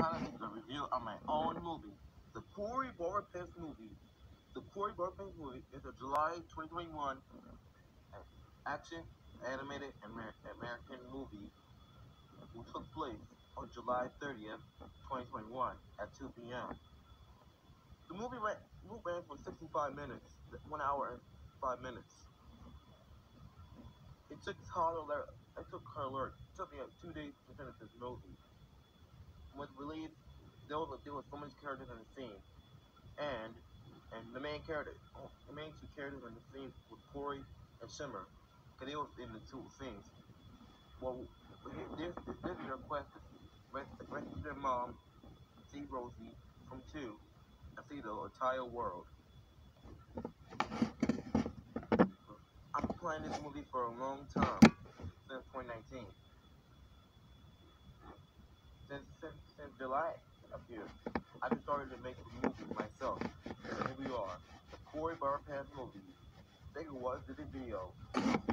trying to make a review on my own movie, the Barberpants movie. The Barberpants movie is a July 2021 action animated American movie which took place on July 30th, 2021 at 2 p.m. The movie ran for 65 minutes, 1 hour and 5 minutes. It took me 2 days to finish this movie. When released, there was so many characters in the scene, and the main two characters in the scene was Corey and Shimmer, because they was in the two scenes. Well, this is your request to rescue their mom, see Rosie from 2, and see the entire world. I've been playing this movie for a long time, since 2019. Since July up here, I just started to make the movie myself. And here we are, the Barberpants movie. Thank you for watching the video.